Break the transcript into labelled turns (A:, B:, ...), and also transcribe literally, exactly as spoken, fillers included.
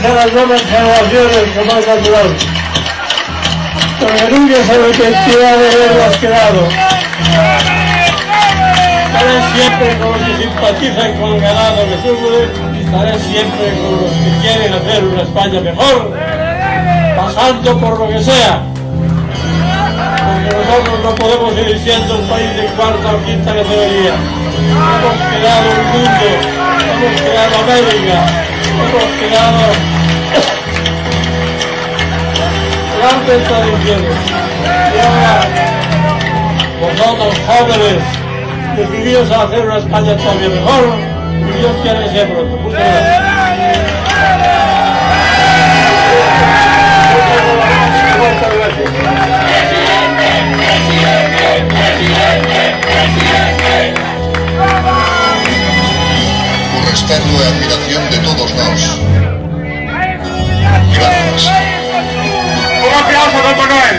A: a las nuevas generaciones como es natural. Porque nunca se arrepentirá de haberlas creado. Estaré siempre con los que simpatizan con el ganado que sufre y estaré siempre con los que quieren hacer una España mejor, pasando por lo que sea. Porque nosotros no podemos seguir siendo un país de cuarta o quinta categoría. Hemos creado un mundo, hemos creado América, hemos creado grandes tradiciones. Y ahora, vosotros jóvenes, decididos a hacer una España todavía mejor, y Dios quiere que sea pronto. Muchas gracias. Muchas gracias.
B: Por respeto y admiración de todos nos. Gracias.
C: Un aplauso, Papá Noel.